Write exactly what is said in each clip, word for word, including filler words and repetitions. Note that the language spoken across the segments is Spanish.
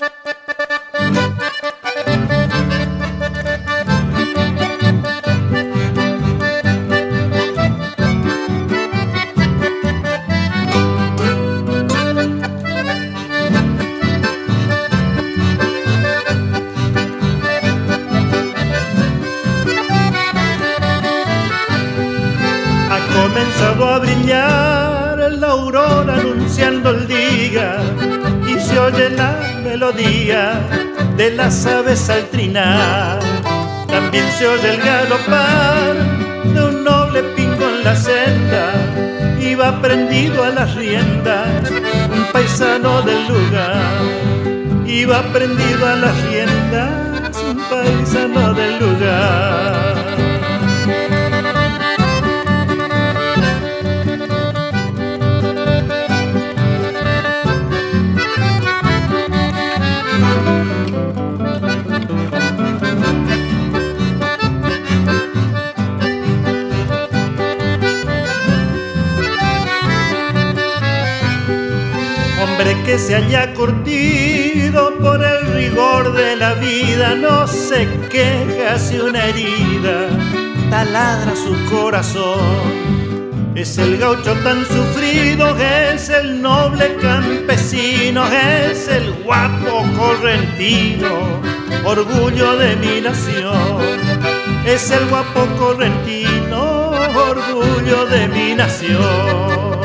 Comenzado a brillar la aurora anunciando el día y se oye la melodía de las aves al trinar. También se oye el galopar de un noble pingo en la senda y va prendido a las riendas un paisano del lugar. Y va prendido a las riendas un paisano del lugar. Hombre que se haya curtido por el rigor de la vida, no se queja si una herida taladra su corazón. Es el gaucho tan sufrido, es el noble campesino, es el guapo correntino, orgullo de mi nación. Es el guapo correntino, orgullo de mi nación.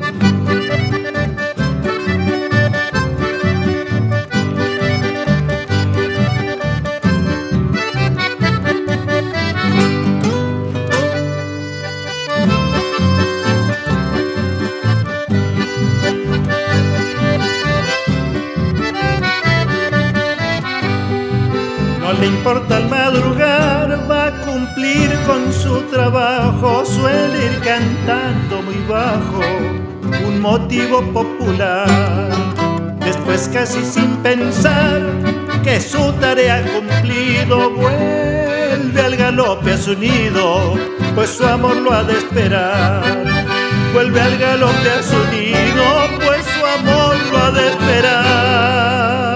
No le importa al madrugar, va a cumplir con su trabajo. Suele ir cantando muy bajo un motivo popular. Después, casi sin pensar que su tarea cumplido, vuelve al galope a su nido, pues su amor lo ha de esperar. Vuelve al galope a su nido, pues su amor lo ha de esperar.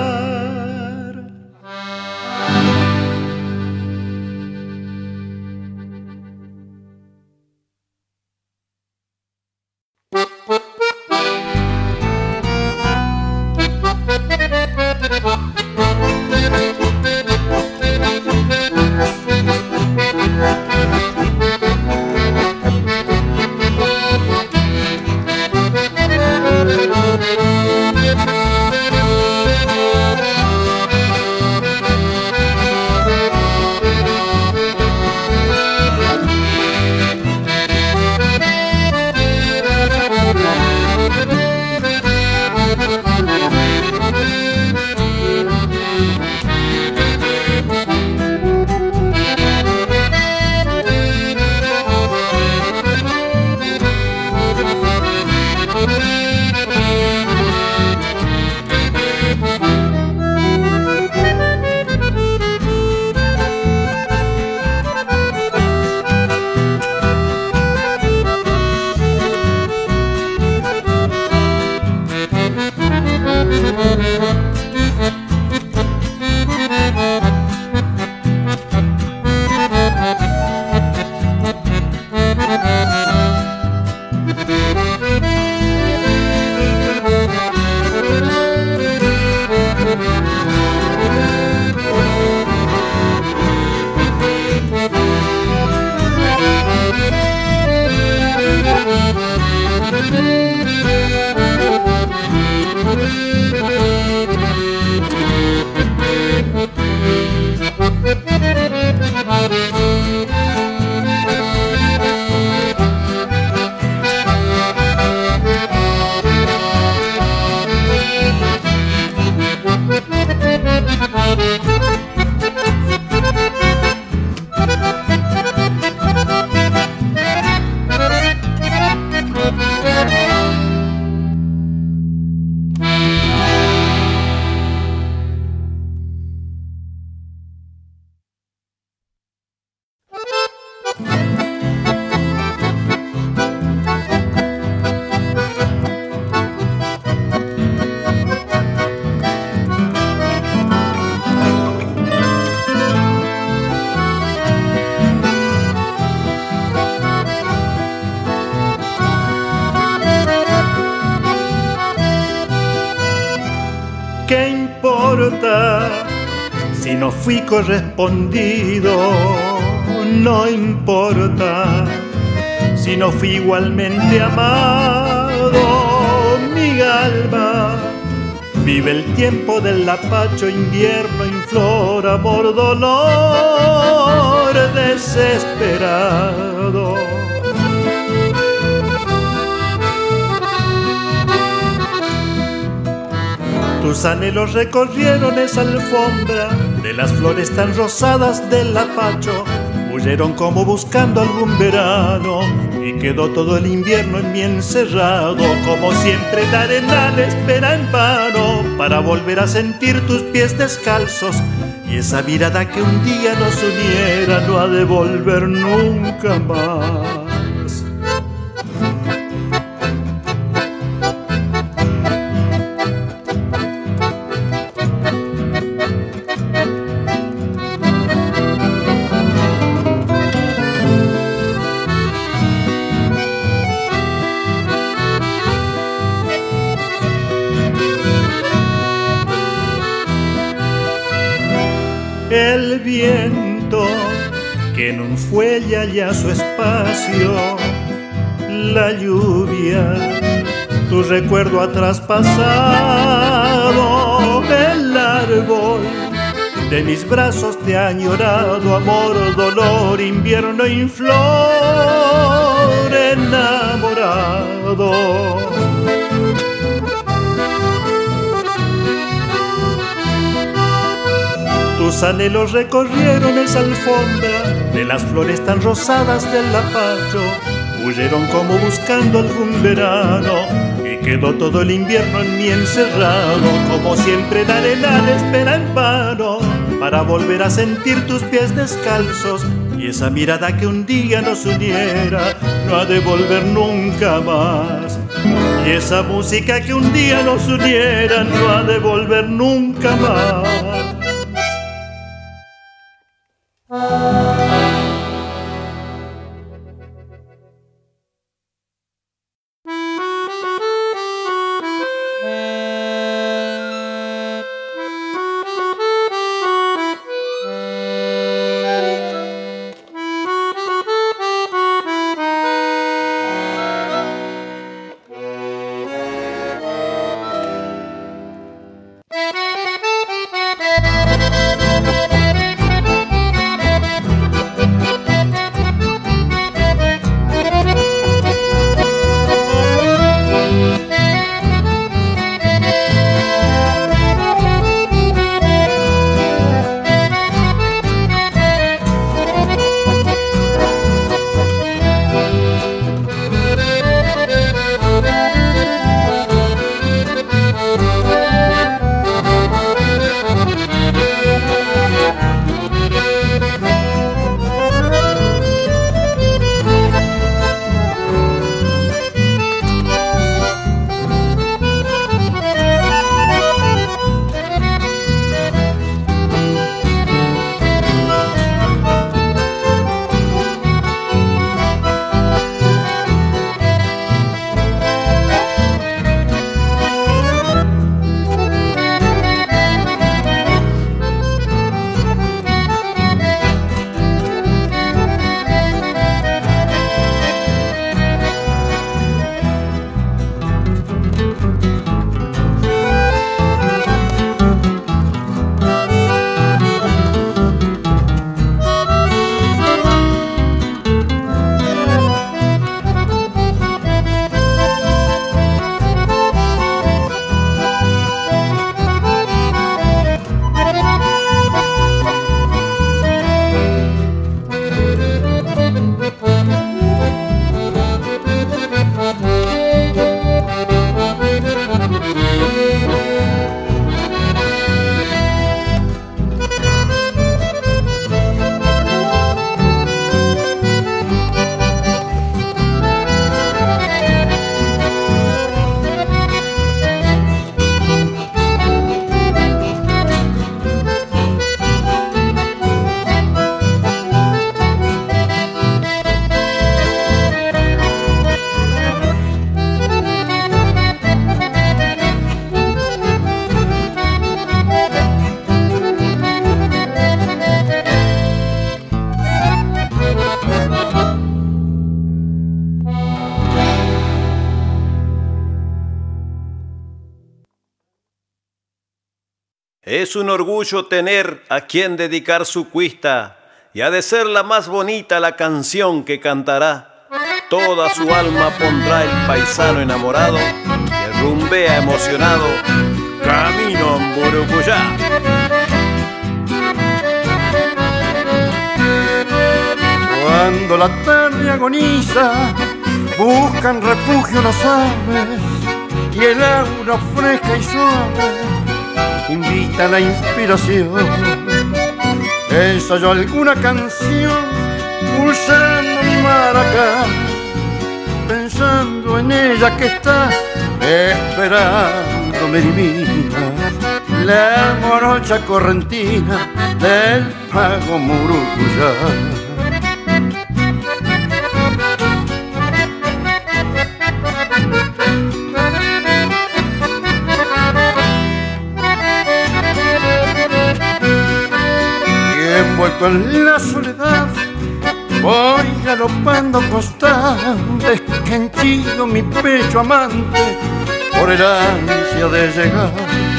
¿qué importa si no fui correspondido? No importa si no fui igualmente amado. Mi alma vive el tiempo del lapacho, invierno, inflor, amor, dolor desesperado. Tus anhelos recorrieron esa alfombra de las flores tan rosadas del lapacho. Huyeron como buscando algún verano y quedó todo el invierno en mí encerrado. Como siempre la arenal espera en vano para volver a sentir tus pies descalzos y esa mirada que un día nos uniera no ha de volver nunca más. El viento que en un fuelle halla su espacio, la lluvia, tu recuerdo ha traspasado. El árbol de mis brazos te ha añorado, amor, dolor, invierno, inflor, enamorado. Tus anhelos recorrieron esa alfombra de las flores tan rosadas del lapacho. Huyeron como buscando algún verano y quedó todo el invierno en mí encerrado. Como siempre la arenal espera en vano para volver a sentir tus pies descalzos y esa mirada que un día nos uniera no ha de volver nunca más. Y esa música que un día nos uniera no ha de volver nunca más. Es un orgullo tener a quien dedicar su cuista, y ha de ser la más bonita la canción que cantará. Toda su alma pondrá el paisano enamorado, que rumbea emocionado, camino a Mburucuyá. Cuando la tarde agoniza, buscan refugio las aves, y el aura fresca y suave invita a la inspiración. Ensayó alguna canción pulsando mi maracá, pensando en ella que está esperándome divina, la morocha correntina del pago Mburucuyá. Envuelto en la soledad, voy galopando constante, que henchido mi pecho amante por el ansia de llegar.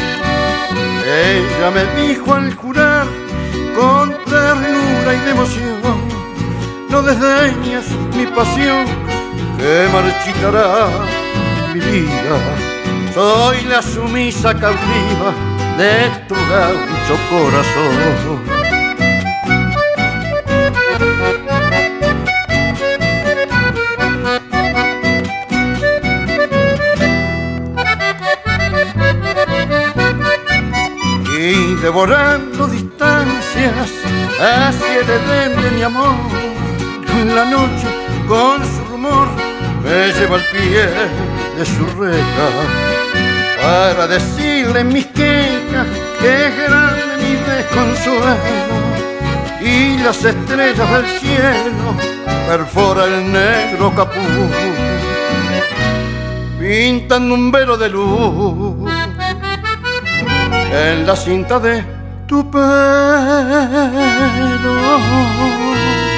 Ella me dijo al jurar con ternura y devoción: no desdeñes mi pasión, que marchitará mi vida. Soy la sumisa cautiva de tu gaucho corazón. Y devorando distancias hacia el Edén de mi amor, la noche con su rumor me lleva al pie de su reja, para decirle mis quejas que es grande mi desconsuelo, y las estrellas del cielo perfora el negro capuz, pintando un velo de luz en la cinta de tu pelo.